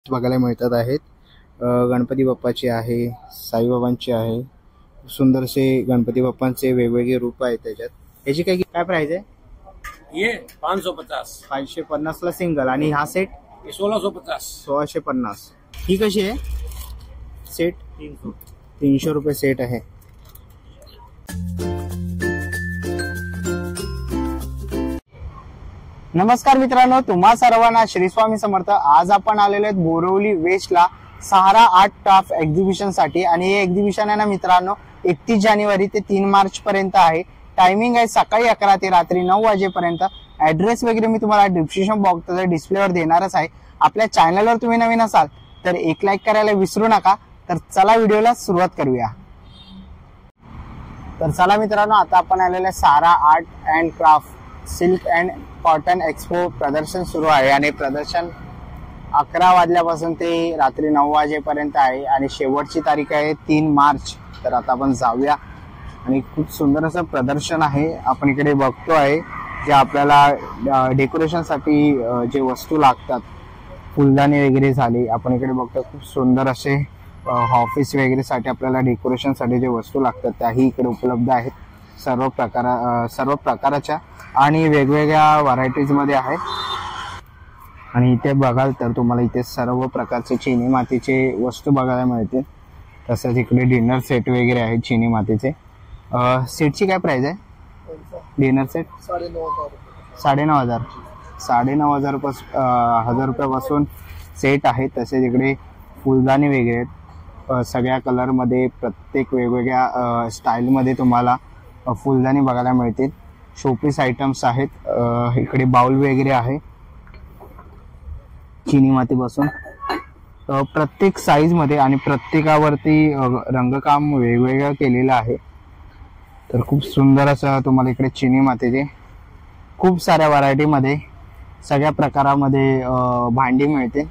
बघायला मिळतात आहेत। गणपती बाप्पाचे आहे, साईबाबांचे आहे। सुंदरसे गणपती बाप्पांचे वेगवेगळे रूप आहेत त्याच्यात। याची काय प्राइस आहे? ये 550 550 ला सिंगल आणि हा सेट 1650 1650। ही कशी आहे सेट? 300 रुपये सेट आहे। नमस्कार मित्रांनो, तुम्हा सर्वांना श्री स्वामी समर्थ। आज आपण आलेलो आहेत बोरिवली वेस्टला सहारा आर्ट क्राफ्ट एक्झिबिशन साठी आणि हे एक्झिबिशन आहे ना मित्रांनो 31 जानेवारी ते 3 मार्च पर्यंत आहे। टायमिंग आहे सकाळी 11 ते रात्री 9 वाजेपर्यंत। ऍड्रेस वगैरे मी तुम्हाला डिस्क्रिप्शन बॉक्सच्या डिस्प्लेवर देणारच आहे। आपल्या चॅनलवर तुम्ही नवीन असाल तर एक लाईक करायला विसरू नका। तर चला व्हिडिओला सुरुवात करूया। तर चला मित्रांनो, आता आपण आलेलो आहे Sahara art and craft silk and cotton expo प्रदर्शन सुरू आहे आणि प्रदर्शन 11 वाजल्यापासून ते रात्री 9 वाजेपर्यंत आहे आणि शेवटची तारीख आहे 3 मार्च। तर आता आपण जाऊया आणि खूप सुंदर असं प्रदर्शन आहे। आपण इकडे बघतो आहे जे आपल्याला डेकोरेशन साठी जे वस्तू लागतात, फुलदाणी वगैरे झाली, आपण इकडे बघतो खूप सुंदर असे ऑफिस वगैरे साठी आपल्याला डेकोरेशन साठी जे वस्तू लागतात त्याही इकडे उपलब्ध आहेत। सर्व प्रकाराच्या आणि वेगवेगळ्या व्हरायटीज मध्ये आहेत। आणि इथे बघाल तर तुम्हाला इथे सर्व प्रकारचे चिनी मातीचे वस्तू बघायला मिळतील। तसंच इकडे डिनर सेट वगैरे आहेत चिनी मातीचे। सेटची काय प्राइस आहे? डिनर सेट 9,500 9,500 रुपयापासून सेट आहे। तसेच इकडे फुलदाणी वगैरे आहेत सगळ्या कलर मध्ये, प्रत्येक वेगवेगळ्या स्टाईल मध्ये तुम्हाला फुलदाणी बघायला मिळतील। शोपीस आयटम्स आहेत, इकडे बाउल वगैरे आहे चिनी मातीपासून। प्रत्येक साईज मध्ये आणि प्रत्येकावरती रंगकाम वेगवेगळं केलेलं आहे। तर खूप सुंदर असं तुम्हाला इकडे चिनी मातीचे खूप साऱ्या व्हरायटी मध्ये सगळ्या प्रकारामध्ये भांडी मिळते।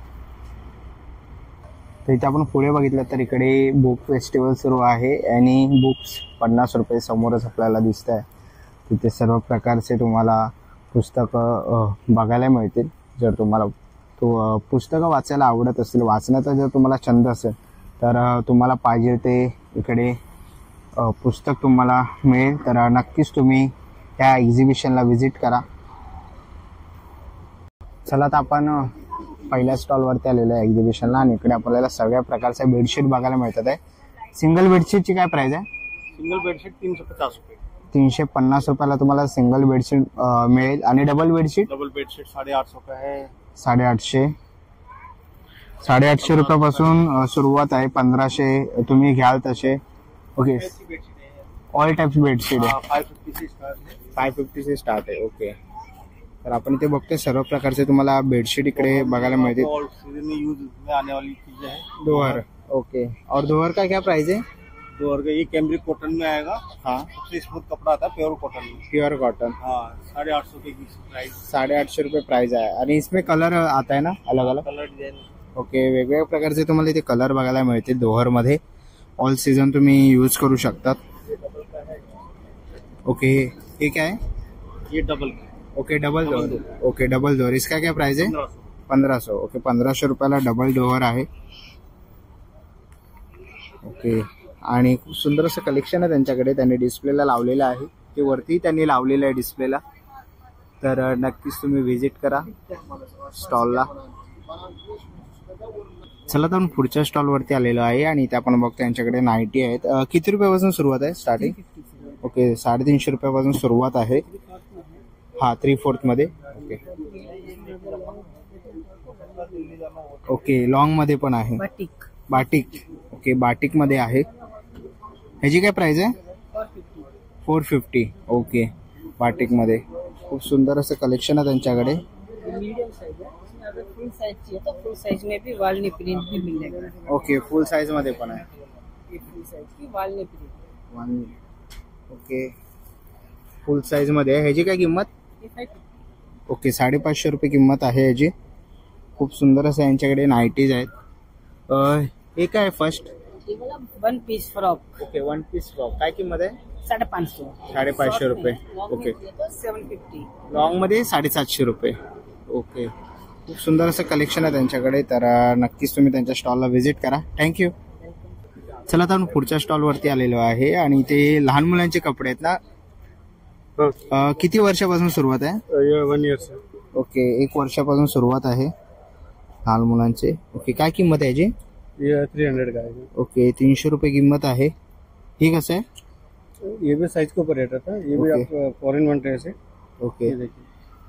तर इथे आपण पुढे बघितलं तर इकडे बुक फेस्टिवल सुरू आहे आणि बुक्स 50 रुपये समोरच आपल्याला दिसत आहे। तिथे सर्व प्रकारचे तुम्हाला पुस्तकं बघायला मिळतील। जर तुम्हाला पुस्तकं वाचायला आवडत असेल, वाचण्याचा जर तुम्हाला छंद असेल तर तुम्हाला पाहिजे ते इकडे पुस्तक तुम्हाला मिळेल। तर नक्कीच तुम्ही त्या एक्झिबिशनला व्हिजिट करा। चला आता आपण पहिल्या स्टॉलवरती आलेलो आहे एक्झिबिशनला आणि इकडे आपल्याला सगळ्या प्रकारच्या बेडशीट बघायला मिळतात आहे। सिंगल बेडशीटची काय प्राइस आहे? सिंगल बेडशीट 350 रुपये। 350 रुपयाला तुम्हाला सिंगल बेडशीट मिळेल आणि डबल बेडशीट 850 रुपये आहे। 850 रुपयापासून सुरुवात आहे। 1500 तुम्ही घ्याल तसे। ओके, ऑल टाइप्स बेडशीट आहे। 550 से स्टार्ट है। ओके, तर आपण इथे बघतोय सर्व प्रकारचे तुम्हाला बेडशीट इकडे बघायला मिळतील। आने वाली चीजें हैं। दोहर, ओके। और दोहर का क्या प्राइस है? दोहर का ये कैमरिक कॉटन में आएगा। हाँ, सबसे स्मूथ कपड़ा आता है प्योर कॉटन में। Pure cotton. हाँ, 850 के प्राइस। 850 रुपये प्राइस आहे आणि इसमें कलर आता है ना अलग अलग कलर डिजाइन। ओके, वेगवेगळ्या प्रकारचे तुम्हाला इथे कलर बघायला मिळतील दोहर मध्ये। ऑल सीजन तुम्ही यूज करू शकतात। ओके, ये क्या है? ये double. Okay, double door. Okay, double door. इसका क्या प्राइस है? 1500। ओके, 1500 रुपयाला डबल डोअर आहे। ओके, आणि खूप सुंदर असं कलेक्शन आहे त्यांच्याकडे। त्यांनी डिस्प्लेला लावलेलं आहे, ते वरती त्यांनी लावलेलं आहे डिस्प्लेला। तर नक्कीच तुम्ही व्हिजिट करा स्टॉलला। चला तर पुढच्या स्टॉल वरती आलेलो आहे आणि इथे आपण बघतो यांच्याकडे नाईटी आहेत। किती रुपयापासून सुरुवात आहे स्टार्टिंग? ओके, 350 रुपयापासून सुरुवात आहे। हा, 3/4 मध्ये। ओके ओके, लॉंग मध्ये पण आहे। बाटिक। ओके, बाटिक मध्ये आहे। ह्याची काय प्राइस आहे? 450। ओके, बाटिक मध्ये खूप सुंदर असं कलेक्शन आहे त्यांच्याकडे। मीडियम साइज है, अगर फुल साइज चाहिए तो फुल साइज में भी वालनी प्रिंट भी मिलेगा। ओके, फुल साइज मध्ये पण आहे। ये फुल साइज की वालनी प्रिंट। ओके, फुल साइज मध्ये आहे। ह्याची काय किंमत? ओके, 550 रुपये किंमत आहे याची। खूप सुंदर असं यांच्याकडे नाईटीज आहेत। हे काय first? One piece frock. Okay, one piece frock काय किंमत आहे? 550। 550 रुपये। ओके, 750। लॉंग मध्ये 750 रुपये। ओके, खूप सुंदर असं कलेक्शन आहे त्यांच्याकडे, तर नक्कीच तुम्ही त्यांच्या स्टॉलला व्हिजिट करा. थँक्यू. चला तर आपण पुढच्या स्टॉलवरती आलेलो आहे आणि ते लहान मुलांचे कपडे आहेत ना. किती वर्षापासून सुरुवात आहे? 1 year से. ओके, 1 वर्षापासून सुरुवात आहे लहान मुलांचे. ओके, काय किंमत आहे याची? ये 300 का है. ओके, 300 रुपये किंमत आहे. ही कसं आहे? ये भी साइज के ऊपर रेट रहता है. ये भी Okay. आप फॉरेन वन ड्रेस है. ओके ये देखिए,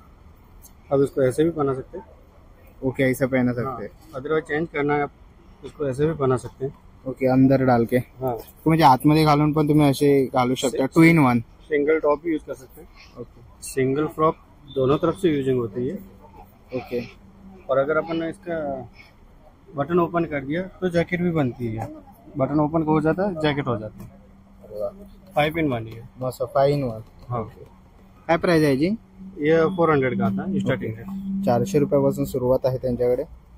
आप इसको ऐसे भी पहना सकते हैं. ओके, ऐसा पहना सकते हैं. अदरवाइज चेंज करना है आप इसको ऐसे भी पहना सकते हैं. ओके, अंदर डाल के हाँ, म्हणजे आतमध्ये घालून पण तुम्ही असे घालू शकता. 2 in 1. सिंगल टॉप भी यूज कर सकते हैं. ओके सिंगल फ्रॉक दोनों तरफ से यूजिंग होती है. ओके और अगर अपन ने इसका बटन ओपन कर दिया तो जैकेट भी बनती है. बटन ओपन हो जाता है, जैकेट हो जाती है. 5 in 1 है. मस्त. 5 in 1. हाँ, काय प्राइस आहे याची? ये 400 का आता है स्टार्टिंग रेट. 400 रुपयापासून सुरुवात आहे त्यांच्याकडे.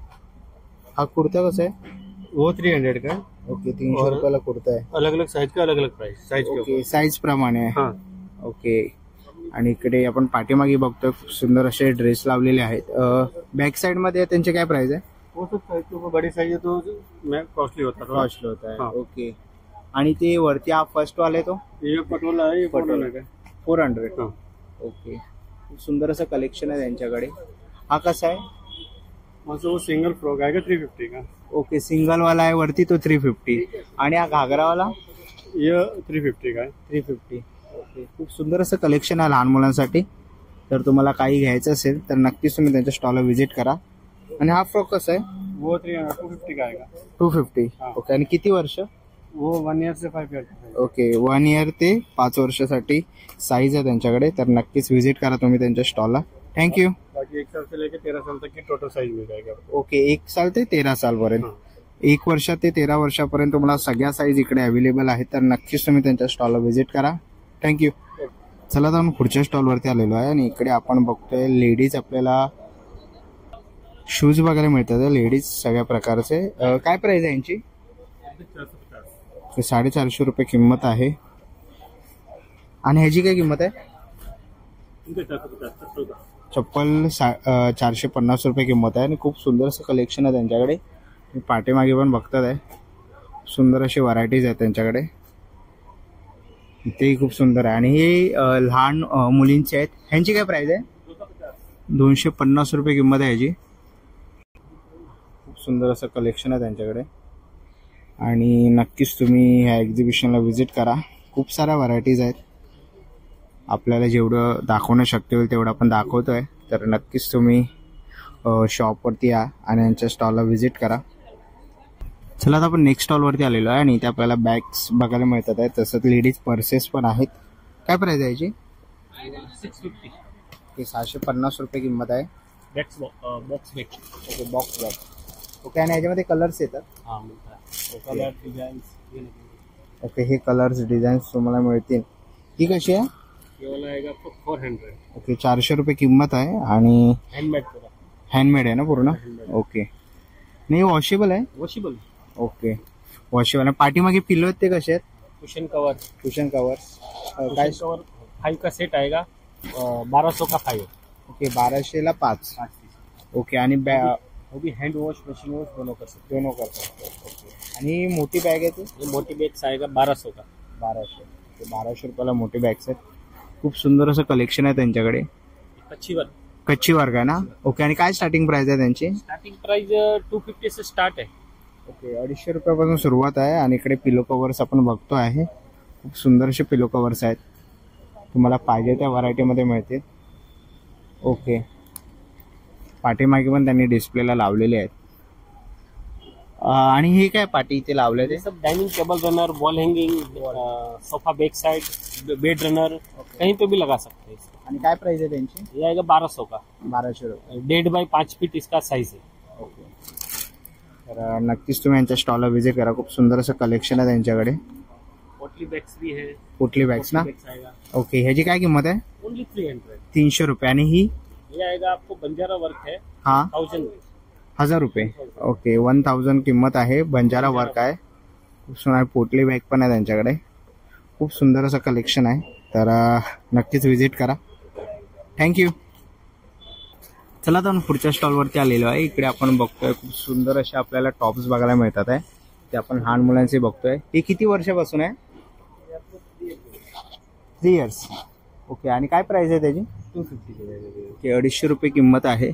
हा कुर्ता कसा आहे? वो 300 का है. ओके, 300 और- रुपयाला कुर्ता आहे. अलग अलग साइज का अलग अलग प्राइस साइज के ओके, ऊपर. साईज प्रमाणे आहे. हाँ, ओके, आणि इकडे आपण पाठीमागे बघतोय खूप सुंदर असे ड्रेस लावलेले आहेत. बॅक साइड मध्ये त्यांचे काय प्राइस आहे? वो सब साइज के ऊपर बड़ी साइज है तो मैं कॉस्टली होता है. कॉस्टली होत आहे. हाँ. ओके, आणि ते वरती हा फर्स्ट वाले तो ये पटोला है, ये पटोला. पटोला का. 400. हाँ, ओके, खूप सुंदर असं कलेक्शन आहे त्यांच्याकडे. हा कसा आहे? मतलब वो सिंगल फ्रॉक आएगा 350 का. ओके, सिंगल वाला आहे वरती तो 350, आणि हा घागरावाला ये 350 का है. 350. ओके, खूप सुंदर असं कलेक्शन आहे लहान मुलांसाठी. तर तुम्हाला काही घ्यायचं असेल तर नक्कीच तुम्ही त्यांच्या स्टॉलला व्हिजिट करा. आणि हा फ्रॉक कसा आहे? वो 250 का आएगा. 250. हा. ओके, आणि किती वर्ष? वो 1 year से 5 year का है. ओके, 1 year ते 5 वर्षासाठी साईज आहे त्यांच्याकडे. तर नक्कीच व्हिजिट करा तुम्ही त्यांच्या स्टॉलला. थँक्यू. बाकी 1 साल से लेकर 13 साल तक की टोटल साइज मिल जाएगा. ओके, 1 साल ते 13 सालपर्यंत. हाँ. 1 वर्ष ते 13 वर्षापर्यंत तुम्हाला सगळ्या साईज इकडे अवेलेबल आहेत. तर नक्कीच तुम्ही त्यांच्या स्टॉलला व्हिजिट करा. थँक्यू. चला तर आपण पुढच्या स्टॉलवरती आलेलो आहे आणि इकडे आपण बघतोय लेडीज आपल्याला शूज बघायला मिळतात. लेडीज सगळ्या प्रकारचे. काय प्राइस आहे यांची? 450 रुपये किंमत आहे. आणि ह्याची काय किंमत आहे? चप्पल 450 रुपये किंमत आहे. आणि खूप सुंदर असं कलेक्शन आहे त्यांच्याकडे. पाठीमागे पण बघतात आहे, सुंदर अशी व्हरायटीज आहेत त्यांच्याकडे. तेही खूप सुंदर आहे. आणि हे लहान मुलींचे आहेत. ह्यांची काय प्राइस आहे? 250 रुपये किंमत आहे ह्याची. खूप सुंदर असं कलेक्शन आहे त्यांच्याकडे. आणि नक्कीच तुम्ही ह्या एक्झिबिशनला व्हिजिट करा. खूप साऱ्या व्हरायटीज आहेत. आपल्याला जेवढं दाखवणं शक्य होईल तेवढं आपण दाखवतोय. तर नक्कीच तुम्ही शॉपवरती या आणि यांच्या स्टॉलला व्हिजिट करा. चला, आता आपण नेक्स्ट स्टॉलवरती आलेलो आहे आणि इथे आपल्याला बॅग्स बघायला मिळतात आहेत. तसंच लेडीज पर्सेस पण आहेत. काय प्राइस आहे याची? 650 ते 650 रुपये किंमत आहे. Box bag. Okay, box bag. Okay, आणि याच्यामध्ये कलर्स येतात. हाँ, मिलता है. ओके. Colour design. ओके, हे कलर्स डिझाईन्स तुम्हाला मिळतील. ही कशी आहे? ये वाला आएगा 400. ओके, 400 रुपये किंमत आहे. आणि हैंडमेड पूरा. हँडमेड आहे ना पूर्ण? Handmade. ओके, नाही वॉशेबल आहे. वॉशेबल. Okay, washable. पाठीमागे पिलो आहेत ते कसे आहेत? Cushion cover. Cushion cover. काय? कुशन कवर 5 का सेट आएगा. 1200 का 5. ओके, 1200ला 5. 5 पीस. ओके, आणि वो भी हैंड वॉश मशीन वॉश दोनों कर सकते दोनों करतात. ओके, आणि मोठी बॅग आहे ती हैं. ये मोटी बैग्स आएगा 1200 का. 1200. ओके, 1200 रुपयाला मोठी बॅग्स आहेत. खूप सुंदर असं कलेक्शन आहे त्यांच्याकडे. अच्छी वर्क. कच्ची वर्क आहे ना? ओके, आणि काय स्टार्टिंग प्राइस आहे त्यांची? स्टार्टिंग प्राइस 250 से स्टार्ट है. ओके, 250 रुपयापासून सुरुवात आहे. आणि इकडे पिलो कवर्स आपण बघतो आहे. खूप सुंदर असे पिलो कवर्स आहेत. तुम्हाला पाहिजे त्या व्हरायटीमध्ये मिळतील. ओके, पाठीमागे पण त्यांनी डिस्प्लेला लावलेले आहेत. आणि हे काय पाठी इथे लावले ते? ये सब dining table runner, wall hanging, sofa back side, bed runner कहीं पे भी लगा सकते हैं. आणि काय प्राइस आहे त्यांची? ये आएगा 1200 का. 1200 रुपये. 1.5 बाय 5 फीट इसका साइज है. ओके, तर नक्कीच तुम्ही यांच्या स्टॉलला व्हिजिट करा. खूप सुंदर असं कलेक्शन आहे त्यांच्याकडे. पोटली बैग्स भी है. कुठली बॅग्स ना? बैग्स आएगा ओके, ह्याची काय किंमत आहे? ओनली 300. 300 रुपये. आणि ही? ये आएगा आपको बंजारा वर्क है. हा, 1000. 1000 रुपये. ओके, 1000 किंमत आहे. बंजारा वर्क आहे. खूप सुंदर पोटली बॅग पण आहे त्यांच्याकडे. खूप सुंदर असं कलेक्शन आहे. तर नक्कीच व्हिजिट करा. थँक्यू. चला तर पुढच्या स्टॉलवरती आलेलो आहे. इकडे आपण बघतोय खूप सुंदर असे आपल्याला टॉप्स बघायला मिळतात आहे. ते आपण लहान मुलांचे बघतोय. हे किती वर्षापासून आहे? 3 इयर्स. ओके. आणि काय प्राइस आहे त्याची? 250. ओके, 250 रुपये किंमत आहे.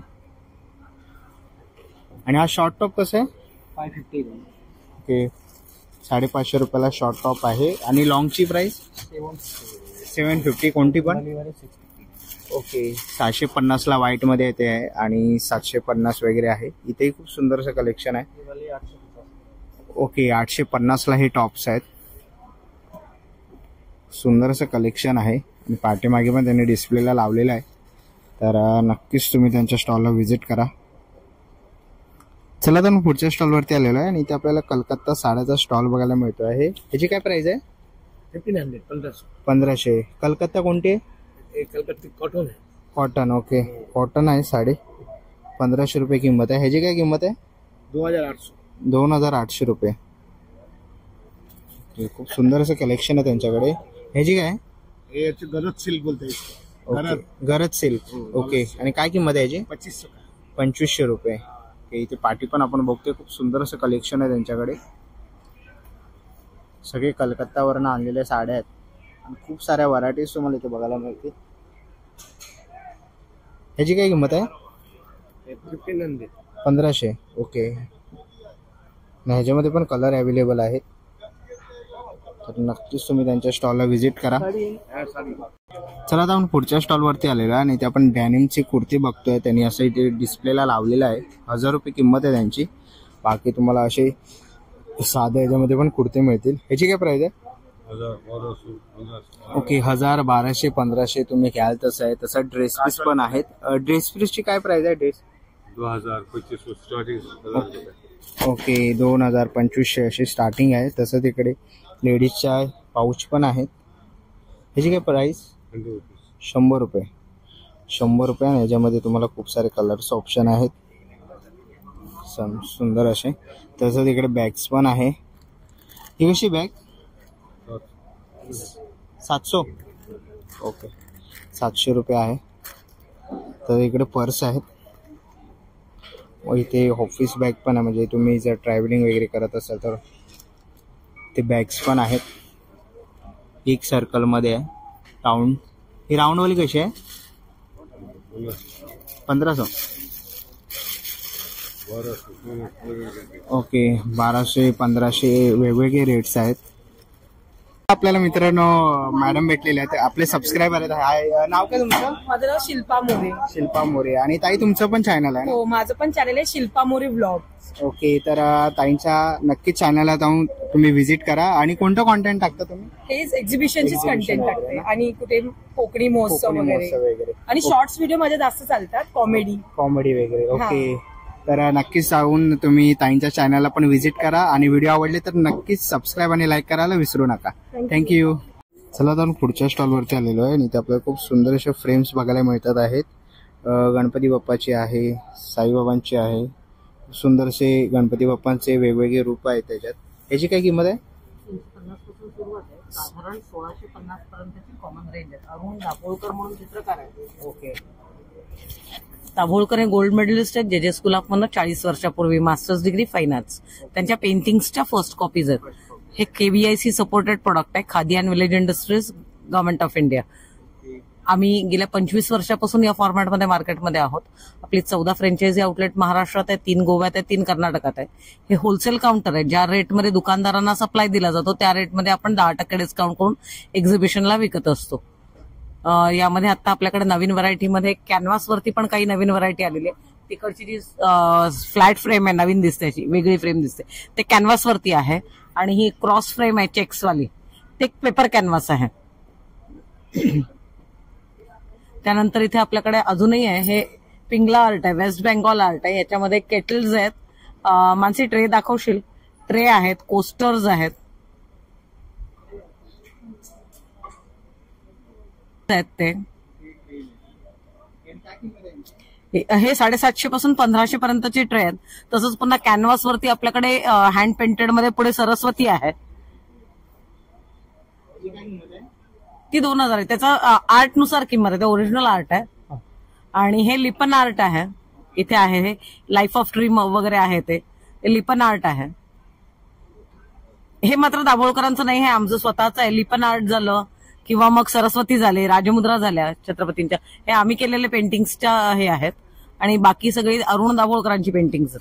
आणि हा शॉर्ट टॉप कसं आहे? 550. ओके, 550 रुपयाला शॉर्ट टॉप आहे. आणि लॉंगची प्राइस 750. कोणती पण? ओके, 650ला व्हाईट मध्ये येते आहे आणि 750 वगैरे आहे. इथेही खूप सुंदर असं कलेक्शन आहे. ओके, 850ला हे टॉप्स आहेत. सुंदर असं कलेक्शन आहे आणि पाठीमागे पण त्यांनी डिस्प्लेला लावलेलं आहे. तर नक्कीच तुम्ही त्यांच्या स्टॉलला व्हिजिट करा. चला तर मग पुढच्या स्टॉलवरती आलेलो आहे आणि इथे आपल्याला कलकत्ता साड्याचा स्टॉल बघायला मिळतो आहे. ह्याची काय प्राइस आहे? 1500. कलकत्ता कोणती आहे? कलकत्ता कॉटन आहे. कॉटन. ओके, कॉटन आहे साडी. 1500 रुपये किंमत आहे. ह्याची काय किंमत आहे? 2800 रुपये. खूप सुंदर असं कलेक्शन आहे त्यांच्याकडे. ह्याची काय? गरज सिल्क बोलते. गरज सिल्क. ओके. आणि काय किंमत आहे ह्याची? 2500 रुपये. इथे पाठी पण आपण बघतोय. खूप सुंदर असं कलेक्शन आहे त्यांच्याकडे. सगळे कलकत्तावरनं आणलेल्या साड्या आहेत आणि खूप साऱ्या व्हरायटीज तुम्हाला इथे बघायला मिळतील. ह्याची काय किंमत आहे? 1500. ओके. ह्याच्यामध्ये पण कलर अवेलेबल आहेत. तर नक्कीच तुम्ही त्यांच्या स्टॉलला व्हिजिट करा. चला आता आपण पुढच्या स्टॉलवरती आलेलो आहे आणि इथे आपण डॅनिमची कुर्ती बघतोय. त्यांनी असं इथे डिस्प्लेला लावलेलं आहे. 1000 रुपये किंमत आहे त्यांची. बाकी तुम्हाला असे साध्या याच्यामध्ये पण कुर्ते मिळतील. ह्याची काय प्राइस आहे? 1000. ओके, 1000, 1200, 1500 तुम्ही घ्याल तसं आहे. तसं ड्रेस पीस पण आहेत. ड्रेस पीसची काय प्राइस आहे? ड्रेस 2000. ओके, 2000, 2500 अशी स्टार्टिंग आहे. तसं तिकडे लेडीजच्या पाऊच पण आहेत. ह्याची काय प्राइस? 100 रुपये. 100 रुपये. आणि याच्यामध्ये तुम्हाला खूप सारे कलर्स ऑप्शन आहेत. सुंदर असे. तसं तिकडे बॅग्स पण आहे. ही कशी बॅग? 700. ओके, 700 रुपये आहे. तर इकडे पर्स आहेत. व इथे ऑफिस बॅग पण आहे. म्हणजे तुम्ही जर ट्रॅव्हलिंग वगैरे करत असाल तर ते बॅग्स पण आहेत. एक सर्कलमध्ये आहे. राऊंड. ही राऊंडवाली कशी आहे? 1500. ओके, 1200, 1500 वेगवेगळे रेट्स आहेत. आपल्याला मित्रांनो मॅडम भेटलेले आहेत. आपले सबस्क्रायबर आहेत. हाय, नाव काय तुमचं? माझं नाव शिल्पा मोरे. शिल्पा मोरे. आणि ताई तुमचं पण चॅनल आहे? हो, माझं पण चॅनल आहे शिल्पा मोरे व्लॉग. ओके, तर ताईंच्या नक्कीच चॅनलला जाऊन तुम्ही व्हिजिट करा. आणि कोणतं कॉन्टेंट टाकता तुम्ही? हेच एक्झिबिशनचीच कंटेंट टाकते आणि कुठे कोकणी महोत्सव वगैरे. आणि शॉर्ट्स व्हिडिओ माझे जास्त चालतात. कॉमेडी वगैरे. ओके, तर नक्कीच जाऊन तुम्ही ताईंच्या चॅनलला पण व्हिजिट करा. आणि व्हिडिओ आवडले तर नक्कीच सबस्क्राईब आणि लाईक करायला विसरू नका. थँक्यू. चला तर पुढच्या स्टॉलवरती आलेलो आहे आणि इथे आपल्याला खूप सुंदर असे फ्रेम्स बघायला मिळतात आहेत. गणपती बाप्पाची आहे, साईबाबांची आहे. सुंदरसे गणपती बाप्पांचे वेगवेगळे रूप आहेत त्याच्यात. याची काय किंमत आहे? 50 पासून सुरुवात आहे. साधारण 1650 पर्यंतची कॉमन रेंज आहे. अरुण दाभोळकर म्हणून चित्रकार आहे. ओके. दाभोळकर हे गोल्ड मेडलिस्ट आहेत जे स्कूल ऑफ मधनं 40 वर्षापूर्वी मास्टर्स डिग्री फाईन आर्ट्स. त्यांच्या पेंटिंग्सच्या फर्स्ट कॉपीज आहेत. हे KVIC सपोर्टेड प्रोडक्ट आहे. Khadi and village industries, government of India. आम्ही गेल्या 25 वर्षापासून या फॉर्मॅटमध्ये मार्केटमध्ये आहोत. आपली 14 फ्रँचायझी आउटलेट महाराष्ट्रात आहे, 3 गोव्यात आहे, 3 कर्नाटकात आहे. हे होलसेल काउंटर आहे. ज्या रेटमध्ये दुकानदारांना सप्लाय दिला जातो त्या रेटमध्ये आपण 10% डिस्काउंट करून एक्झिबिशनला विकत असतो. यामध्ये आता आपल्याकडे नवीन व्हरायटीमध्ये कॅनव्हासवरती पण काही नवीन व्हरायटी आलेली आहे. तिकडची जी फ्लॅट फ्रेम आहे नवीन दिसते, अशी वेगळी फ्रेम दिसते, ते कॅनव्हासवरती आहे. आणि ही क्रॉस फ्रेम आहे चेक्सवाली, ते पेपर कॅनव्हास आहे. त्यानंतर इथे आपल्याकडे अजूनही आहे हे पिंगला आर्ट आहे, वेस्ट बेंगॉल आर्ट आहे. याच्यामध्ये केटल्स आहेत. मानसी ट्रे दाखवशील? ट्रे आहेत, कोस्टर्स आहेत. ते हे 750 पासून 1500 पर्यंतची ट्रे आहेत. तसंच पुन्हा कॅनव्हास वरती आपल्याकडे हँड पेंटेड मध्ये पुढे सरस्वती आहे, ती 2000 आहे. त्याचा आर्ट नुसार किंमत आहे, ते ओरिजिनल आर्ट आहे. आणि हे लिपन आर्ट आहे, इथे आहे हे लाईफ ऑफ ड्रीम वगैरे आहे ते लिपन आर्ट आहे. हे मात्र दाभोळकरांचं नाही, हे आमचं स्वतःच आहे. लिपन आर्ट झालं किंवा मग सरस्वती झाले, राजमुद्रा झाल्या छत्रपतींच्या, हे आम्ही केलेले पेंटिंग्सच्या हे आहेत. आणि बाकी सगळी अरुण दाभोळकरांची पेंटिंग्स.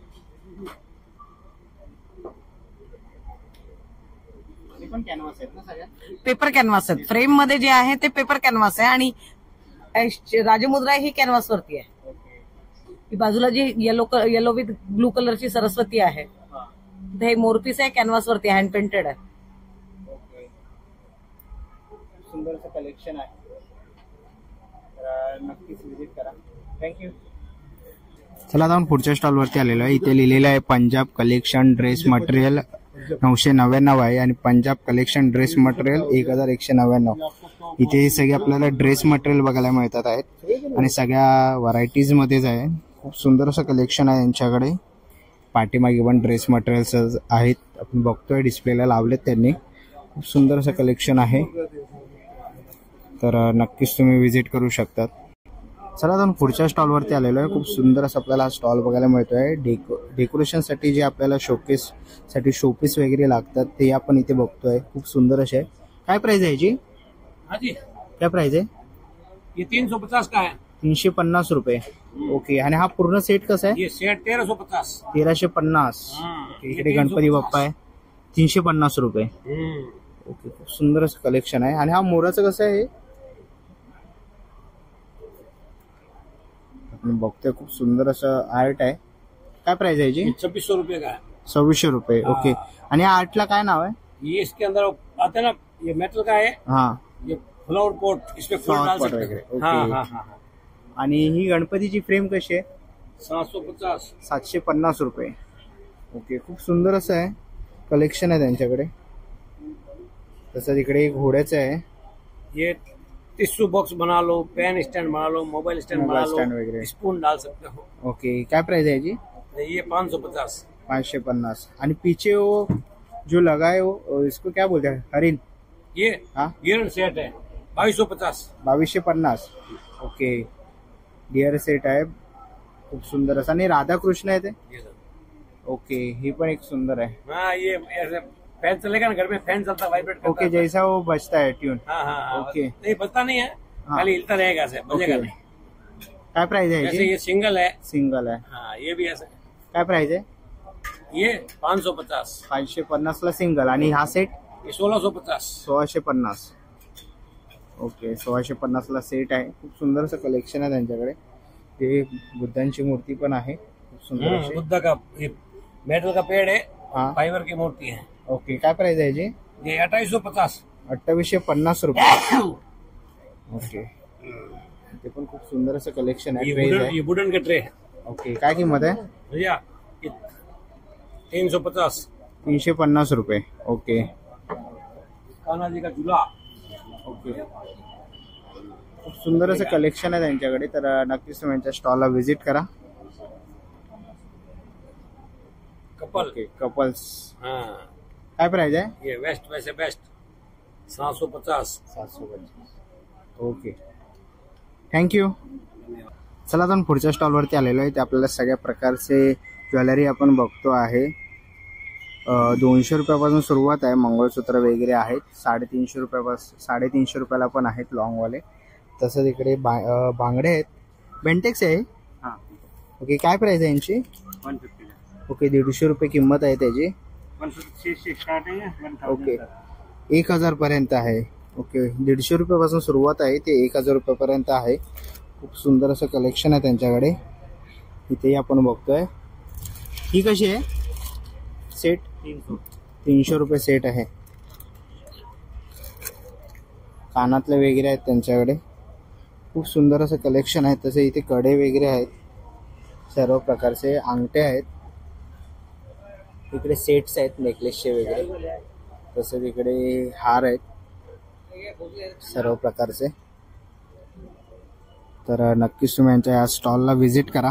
पेपर कॅनव्हास आहेत. फ्रेम मध्ये जे आहे ते पेपर कॅनव्हास आहे आणि राजमुद्रा ही कॅनव्हास वरती आहे. ही बाजूला जी येलो विथ ब्लू कलरची सरस्वती आहे, हे मोरपीस आहे, कॅनव्हास वरती हँड पेंटेड आहे. सुंदरचं कलेक्शन आहे, नक्कीच विजिट करा. थँक्यू. चला आता आपण पुढच्या स्टॉल वरती आलेलो आहे. इथे लिहिलेलं आहे पंजाब कलेक्शन ड्रेस मटेरियल 999 आहे आणि पंजाब कलेक्शन ड्रेस मटेरियल 1199. इथे हे सगळे आपल्याला ड्रेस मटेरियल बघायला मिळतात आहेत आणि सगळ्या व्हरायटीज मध्येच आहे. खूप सुंदर असं कलेक्शन आहे यांच्याकडे. पाठीमागे पण ड्रेस मटेरियल्स आहेत, आपण बघतोय डिस्प्लेला लावलेत त्यांनी. खूप सुंदर असं कलेक्शन आहे, तर नक्कीच तुम्ही विजिट करू शकतात. चला आता पुढच्या स्टॉलवरती आलेलो आहे. खूप सुंदर असं आपल्याला स्टॉल बघायला मिळतोय. डेकोरेशनसाठी जे आपल्याला शोकेससाठी शोपीस वगैरे लागतात ते आपण इथे बघतोय. खूप सुंदर असे आहे. काय प्राइस आहे याची? काय प्राइस आहे? ये 350 का है. 350 रुपये. ओके. आणि हा पूर्ण सेट कसा आहे? ये सेट 1350. 1350. इकडे गणपती बाप्पा आहे, 350 रुपये. ओके. खूप सुंदर असं कलेक्शन आहे. आणि हा मोराचं कसं आहे? आपण बघतोय खूप सुंदर असं आर्ट आहे. काय प्राइस आहे याची? 2600 रुपये का है. 2600 रुपये. ओके. आणि या आर्टला काय नाव आहे? ये इसके अंदर आते ना, ये मेटल का है. हाँ, ये फ्लावर पॉट, इसमें फूल डाल सकते हैं. ओके. हाँ हाँ हाँ. आणि ही गणपतीची फ्रेम कशी आहे? 750. 750 रुपये. ओके. खूप सुंदर असं आहे कलेक्शन आहे त्यांच्याकडे. तसं तिकडे एक घोड्याचं आहे. ये टिश्यू बॉक्स बना लो, पेन स्टैंड बना लो, मोबाइल स्टैंड बना स्टैंड वगैरह. लो, स्पून डाल सकते हो. ओके. काय प्राइस है याची? ये 550. 550. आणि पीछे वो जो लगा है वो इसको क्या बोलते हैं? हरिण. ये हाँ, गिरण सेट है 2250. 2250. ओके. डिअर सेट आहे. खूप सुंदर असं. आणि राधाकृष्ण आहे ते. ओके. ही पण एक सुंदर आहे. हाँ, ये ऐसे फैन चलेगा ना, घर में फैन चलता, वाइब्रेट करता. ओके. जैसा वो बजता है ट्यून. हाँ हाँ. ओके. नहीं बजता नहीं है, हाँ. खाली हिलता रहेगा, ऐसे बजेगा नहीं. काय प्राइस है जैसे याची? ये सिंगल है. सिंगल आहे. हाँ, ये भी ऐसे. काय प्राइस आहे? ये 550. 550 ला सिंगल. आणि हा सेट? ये 1650. 1650. ओके. 1650 ला सेट आहे. खूप सुंदर असं कलेक्शन आहे त्यांच्याकडे. ते बुद्धांची मूर्ती पण आहे, खूप सुंदर अशी. बुद्ध का ये मेटल का पेड़ है, हाँ. फाइबर की मूर्ति है. ओके. काय प्राइस आहे याची? ये 2850. 2850 रुपये. ओके. ते पण खूप सुंदर असं कलेक्शन आहे. ट्रेज आहे. ये वुडन का ट्रे है ओके. काय किंमत आहे? भैया. ये 350. 350 रुपये. ओके. कान्हा जी का झूला. ओके. खूप सुंदर असं कलेक्शन आहे त्यांच्याकडे, तर नक्कीच तुम्ही यांच्या स्टॉलला व्हिजिट करा. कपल. ओके. कपल्स. हाँ, काय प्राइस आहे? ये वेस्ट वैसे बेस्ट 750. 750. ओके. थँक्यू. चला आता पुढच्या स्टॉलवरती आलेलो आहे. ते आपल्याला सगळ्या प्रकारचे ज्वेलरी आपण बघतो आहे. 200 रुपयापासून सुरुवात आहे. मंगळसूत्र वगैरे आहेत. 350 रुपयापासून 350 रुपयाला पण आहेत लॉंगवाले. तसंच इकडे बांगडे आहेत. बेंटेक्स आहे. हाँ. ओके. काय प्राइस आहे यांची? 150. ओके. 150 रुपये किंमत आहे त्याची. 150 से स्टार्टिंग है. 1000. ओके. 1000 पर्यंत आहे. ओके. 150 रुपयापासून सुरुवात आहे ते 1000 रुपयापर्यंत आहे. खूप सुंदर असं कलेक्शन आहे त्यांच्याकडे. इथेही आपण बघतोय. ही कशी आहे? सेट 300 रुपये सेट आहे. कानातले वगैरे आहेत त्यांच्याकडे. खूप सुंदर असं कलेक्शन आहे. तसे इथे कडे वगैरे आहेत, सर्व प्रकारचे अंगठे आहेत. इकडे सेट्स आहेत नेकलेसचे वगैरे. तसेच इकडे हार आहेत सर्व प्रकारचे. तर नक्कीच तुम्ही यांच्या या स्टॉलला व्हिजिट करा.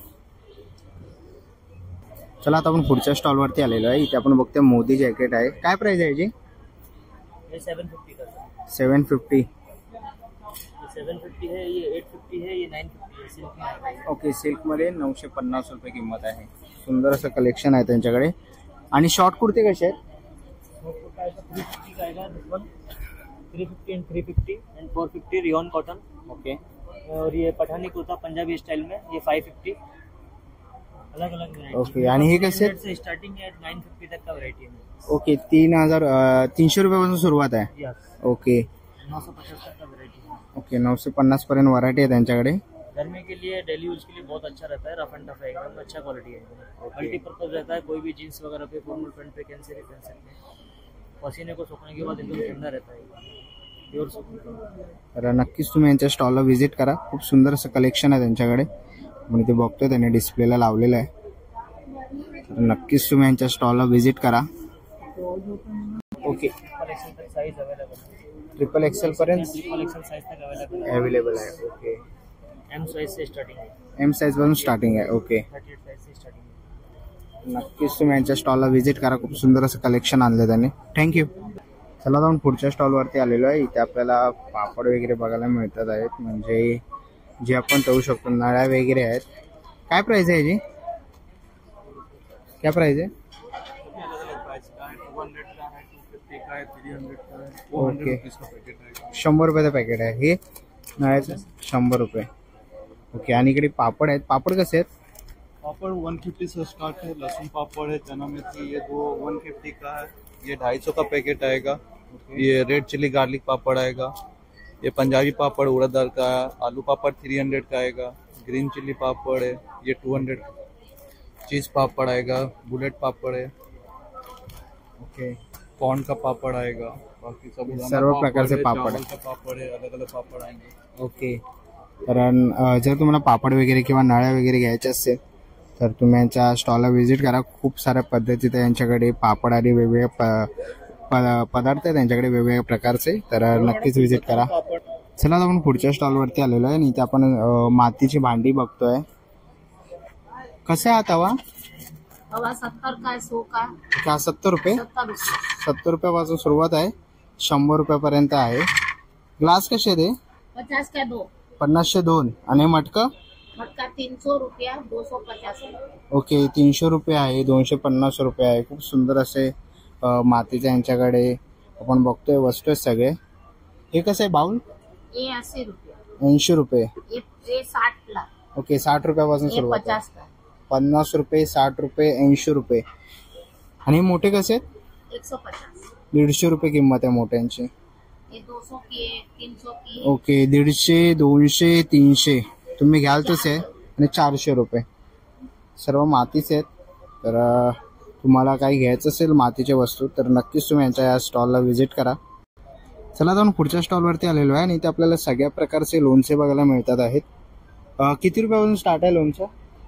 चला आता आपण पुढच्या स्टॉलवरती आलेलो आहे. इथे आपण बघतोय मोदी जॅकेट आहे. काय प्राइस आहे याची? 750 का. 750. 750 है, ये 850 है, ये 950 है, सिल्क में। ओके, सिल्क मध्ये 950 रुपये किंमत आहे. सुंदर असं कलेक्शन आहे त्यांच्याकडे. आणि शॉर्ट कुर्ते कसे आहेत? 350 का आएगा, this one 350 and 350 and 450 rayon cotton. Okay. और ये पठानी कुर्ता पंजाबी स्टाइल में, ये 550। अलग अलग वैरायटी। ओके, आणि हे कसे आहेत? से स्टार्टिंग है 950 तक का वैरायटी है। ओके, 3,300 रुपयापासून सुरुवात आहे. यस, ओके 950 तक का वैरायटी है। ओके, 950 पर्यंत व्हरायटी आहे त्यांच्याकडे. गर्मी के लिए, डेली यूज के लिए बहुत अच्छा रहता है, रफ एंड टफ है, एकदम अच्छा क्वालिटी है। मल्टीपर्पज रहता है, कोई भी जीन्स वगैरह पे, फॉर्मल पैंट पे कैसे भी पहन सकते हैं। पसीने को सुखाने के बाद एकदम ठंडा रहता है, प्योर सुकून। तर नक्कीच तुम्ही यांच्या स्टॉलला व्हिजिट करा. खूप सुंदर असं कलेक्शन आहे त्यांच्याकडे. मी ते बघतोय त्यांनी डिस्प्लेला लावलेलं आहे. तर नक्कीच तुम्ही यांच्या स्टॉलला व्हिजिट करा. ओके, साइज अवेलेबल है, ट्रिपल एक्सेल पर्यंत ट्रिपल एक्सेल साइज तक अवेलेबल आहे. ओके, एम साइज से स्टार्टिंग है, एम साइज पासून स्टार्टिंग आहे. ओके, 38 साइज से स्टार्टिंग है। नक्कीच तुम्ही यांच्या स्टॉलला व्हिजिट करा. खूप सुंदर असं कलेक्शन आणलं त्यांनी. थँक्यू. चला जाऊन पुढच्या स्टॉलवरती आलेलो आहे. इथे आपल्याला पापड वगैरे बघायला मिळतात आहेत, म्हणजे जे आपण पाहू शकतो नळ्या वगैरे आहेत. काय प्राइस आहे याची? क्या प्राइस आहे? ओके, 100 रुपयाचं पॅकेट आहे हे नळ्याचं, 100 रुपये. ओके, आणि इकडे पापड आहेत. पापड कसे आहेत? पापड़ 150 से स्टार्ट है। लहसुन पापड़ है, चना मेथी, ये दो 150 का है। ये 250 का पैकेट आएगा। ये रेड चिली गार्लिक पापड़ आएगा। ये पंजाबी पापड़ उड़द दाल का है। आलू पापड़ 300 का आएगा। ग्रीन चिली पापड़ है, ये 200। चीज़ पापड़ आएगा, बुलेट पापड़ है, ओके, कॉर्न का पापड़ आएगा। बाकी सब सर्व प्रकारचे पापड़ चावल का पापड़ है, अलग अलग पापड़ आएंगे। ओके, कारण जर तुम्हाला पापड वगैरे किंवा नळ्या वगैरे घ्यायचे असेल तर तुम्ही यांच्या स्टॉलला व्हिजिट करा. खूप साऱ्या पद्धतीत यांच्याकडे पापड आणि वेगवेगळे पदार्थ आहेत त्यांच्याकडे वेगवेगळ्या प्रकारचे. तर नक्कीच व्हिजिट करा. चला आपण पुढच्या स्टॉलवरती आलेलो आहे आणि इथे आपण मातीची भांडी बघतोय. कसे आहात हवा? 70 का है, 100 का, का 70 रुपये? 70 रुपयापासून सुरुवात आहे, 100 रुपयापर्यंत आहे. ग्लास कसे ते? 50 का 2, 50 2. आणि मटका? मटका 300 रुपया, 250। ओके, 300 रुपये आहे, 250 रुपये आहे. खूप सुंदर असे मातीचे यांच्याकडे आपण बघतोय वस्तू आहेत सगळे. हे कसं आहे बाउल? ये 80 रुपया, 80 रुपये. ये 60 ला, ओके, 60 रुपयापासून ये सुरुवात 50 आहे. का, 50 रुपये, 60 रुपये, 80 रुपये. आणि मोठे कसे आहेत? 150, 150 रुपये किंमत आहे मोठ्यांची. ये 200 की है, 300 की, ओके, 150, 200, 300 तुम्ही घ्याल तसे आहे. आणि 400 रुपये. सर्व मातीचे आहेत. तर तुम्हाला काही घ्यायचं असेल मातीच्या वस्तू तर नक्कीच तुम्ही यांच्या या स्टॉलला व्हिजिट करा. चला जाऊन पुढच्या स्टॉलवरती आलेलो आहे आणि इथे आपल्याला सगळ्या प्रकारचे लोणचे बघायला मिळतात आहेत. किती रुपयापासून स्टार्ट आहे लोणचं?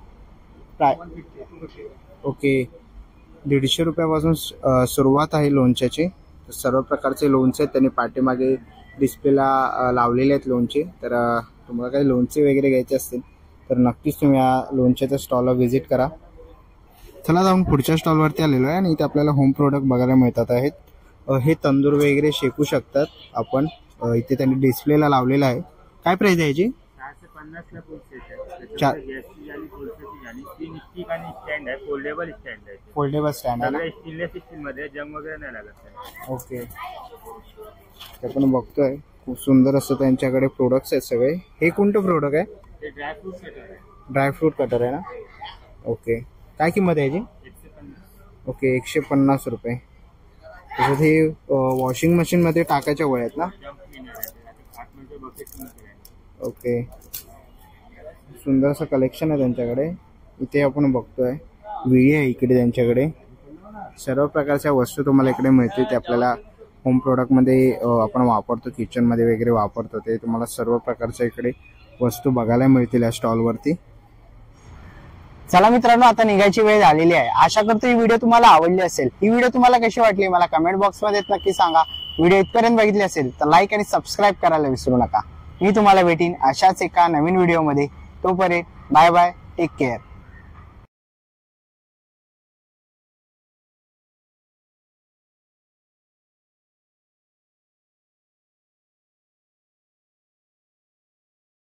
ओके, 150 रुपयापासून सुरुवात आहे लोणच्याची. सर्व प्रकारचे लोणचे आहेत, त्यांनी पाठीमागे डिस्प्लेला लावलेले आहेत लोणचे. तर तुम्हाला काही लोणचे वगैरे घ्यायचे असतील तर नक्कीच तुम्ही या लोणच्याच्या स्टॉलला व्हिजिट करा. चला जाऊन पुढच्या स्टॉलवरती आलेलो आहे आणि इथे आपल्याला होम प्रोडक्ट बघायला मिळतात आहेत. हे तंदूर वगैरे शेकू शकतात आपण. इथे त्यांनी डिस्प्लेला लावलेला आहे. काय प्राइस आहे याची? 450 ला फुल सेट है। चार- गॅसची जाली, कोळशाची जाली, 3 स्टिक आणि स्टँड आहे, फोल्डेबल स्टँड आहे। फोल्डेबल स्टँड आहे ना? सगळे स्टेनलेस स्टील मध्ये, जंग वगैरे नाही लागत त्याला। ओके, ते आपण बघतोय. खूप सुंदर असं त्यांच्याकडे प्रोडक्ट्स आहेत सगळे. हे कोणतं प्रोडक्ट आहे? ते ड्रायफ्रूट सेट आहे, ड्रायफ्रूट कटर आहे ना? ओके, काय किंमत आहे याची? 150। ओके, 150 रुपये. त्याच्यात हे वॉशिंग मशीन मध्ये टाकायच्या वळ्या आहेत ना? आतमध्ये बकेट मध्ये आहे। ओके, सुंदर असं कलेक्शन आहे त्यांच्याकडे. इथे आपण बघतोय विळी आहे इकडे त्यांच्याकडे. सर्व प्रकारच्या वस्तू तुम्हाला इकडे मिळतील. ते आपल्याला होम प्रोडक्ट मध्ये आपण वापरतो, किचन मध्ये वगैरे वापरतो. ते तुम्हाला सर्व प्रकारच्या इकडे वस्तू बघायला मिळतील या स्टॉलवरती. चला मित्रांनो, आता निघायची वेळ झालेली आहे. आशा करतो ही व्हिडिओ तुम्हाला आवडली असेल. ही व्हिडिओ तुम्हाला कशी वाटली मला कमेंट बॉक्स मध्ये नक्की सांगा. व्हिडिओ इथपर्यंत बघितली असेल तर लाईक आणि सबस्क्राईब करायला विसरू नका. मी तुम्हाला भेटीन अशाच एका नवीन व्हिडिओमध्ये. तोपर्यंत बाय बाय, टेक केअर.